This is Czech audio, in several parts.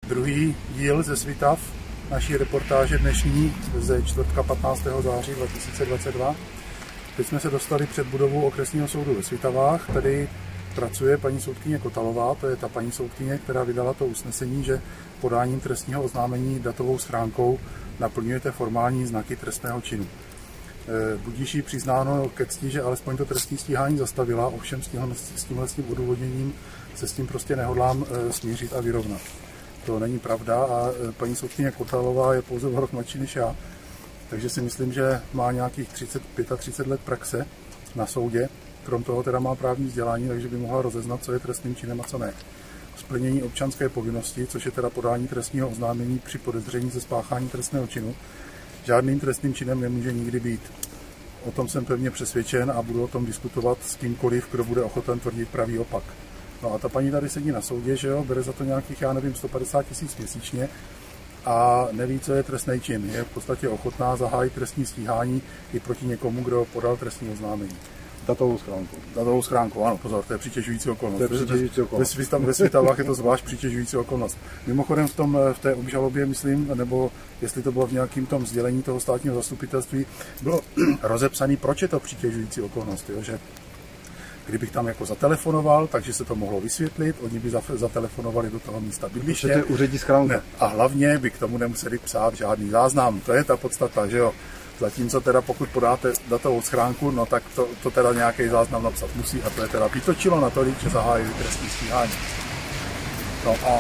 Druhý díl ze Svitav naší reportáže dnešní ze čtvrtka 15. září 2022. Teď jsme se dostali před budovu okresního soudu ve Svitavách. Tady pracuje paní soudkyně Kotalová, to je ta paní soudkyně, která vydala to usnesení, že podáním trestního oznámení datovou schránkou naplňujete formální znaky trestného činu. Budíž jí přiznáno ke cti, že alespoň to trestní stíhání zastavila, ovšem s tímhle odůvodněním se s tím prostě nehodlám smířit a vyrovnat. To není pravda a paní soudkyně Kotalová je pouze o rok mladší než já, takže si myslím, že má nějakých 35 let praxe na soudě, krom toho teda má právní vzdělání, takže by mohla rozeznat, co je trestným činem a co ne. Splnění občanské povinnosti, což je teda podání trestního oznámení při podezření ze spáchání trestného činu, žádným trestným činem nemůže nikdy být. O tom jsem pevně přesvědčen a budu o tom diskutovat s kýmkoliv, kdo bude ochoten tvrdit pravý opak. No a ta paní tady sedí na soudě, že jo, bere za to nějakých, já nevím, 150 000 měsíčně a neví, co je trestný čin. Je v podstatě ochotná zahájit trestní stíhání i proti někomu, kdo podal trestní oznámení. Datovou schránku. Datovou schránku, ano, pozor, to je přitěžující okolnost. To je přitěžující okolnost. Ve Svitavách je to zvlášť přitěžující okolnost. Mimochodem v té obžalobě, myslím, nebo jestli to bylo v nějakém tom sdělení toho státního zastupitelství, bylo rozepsané, proč je to přitěžující okolnost, jo? Že kdybych tam jako zatelefonoval, takže se to mohlo vysvětlit, oni by zatelefonovali do toho místa bydliště. To je úřední schránka. A hlavně by k tomu nemuseli psát žádný záznam, to je ta podstata, že jo. Zatímco teda pokud podáte datovou schránku, no tak to teda nějaký záznam napsat musí a to je teda vytočilo natolik, že zahájili trestní stíhání. No a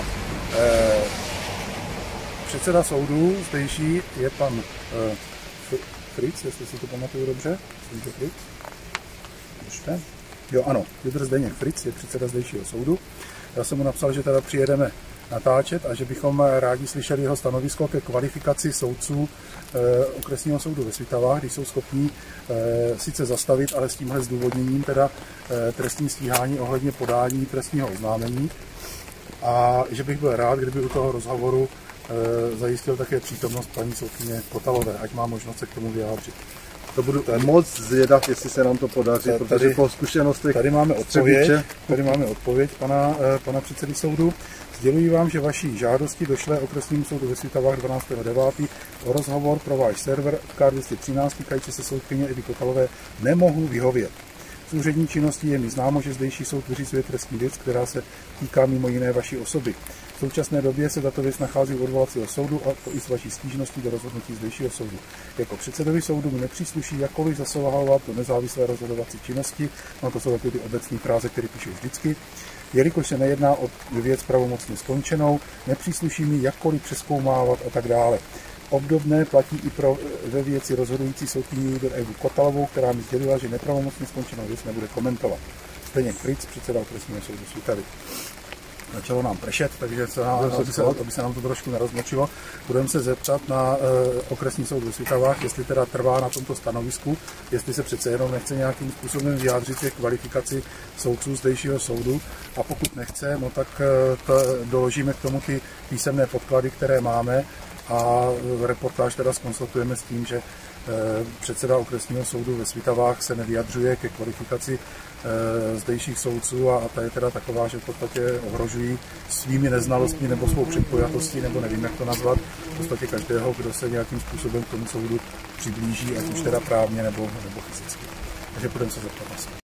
předseda soudu zdejší je pan Fritz, jestli si to pamatuju dobře. Fritz? Ještě? Jo, ano, Judr Zdeněk Fritz je předseda zdejšího soudu. Já jsem mu napsal, že teda přijedeme natáčet a že bychom rádi slyšeli jeho stanovisko ke kvalifikaci soudců okresního soudu ve Svitavách, když jsou schopní sice zastavit, ale s tímhle zdůvodněním teda trestní stíhání ohledně podání trestního oznámení. A že bych byl rád, kdyby u toho rozhovoru zajistil také přítomnost paní soudkyně Kotalové, ať má možnost se k tomu vyjádřit. To budu moc zvědav, jestli se nám to podaří, protože po zkušenostech tady máme odpověď pana předsedy soudu. Sděluji vám, že vaší žádosti došlé okresnímu soudu ve Svitavách 12.9. o rozhovor pro váš server K213 týkající se soudkyně Evy Kotalové nemohu vyhovět. Z úřední činností je mi známo, že zdejší soud vyřizuje trestní věc, která se týká mimo jiné vaší osoby. V současné době se tato věc nachází u odvolacího soudu a to i s vaší stížností do rozhodnutí zdejšího soudu. Jako předsedovi soudu mi nepřísluší jakkoliv zasahovat do nezávislé rozhodovací činnosti, no to jsou takové ty obecné fráze, které píšu vždycky. Jelikož se nejedná o věc pravomocně skončenou, nepřísluší mi jakkoliv přezkoumávat a tak dále. Obdobné platí i ve věci rozhodující soudkyni Evu Kotalovou, která mi sdělila, že nepravomocně skončenou věc nebude komentovat. Zdeněk Fritz, předseda okresního soudu Svitavy. Začalo nám pršet, takže aby se nám to trošku nerozmočilo, budeme se zeptat na okresní soud ve Svitavách, jestli teda trvá na tomto stanovisku, jestli se přece jenom nechce nějakým způsobem vyjádřit ke kvalifikaci soudců zdejšího soudu a pokud nechce, no tak doložíme k tomu ty písemné podklady, které máme a reportáž teda zkonstatujeme s tím, že předseda okresního soudu ve Svitavách se nevyjadřuje ke kvalifikaci zdejších soudců a ta je teda taková, že v podstatě ohrožují svými neznalostmi nebo svou předpojatostí, nebo nevím, jak to nazvat, v podstatě každého, kdo se nějakým způsobem k tomu soudu přiblíží, ať už teda právně nebo fyzicky. Takže budeme se zeptat.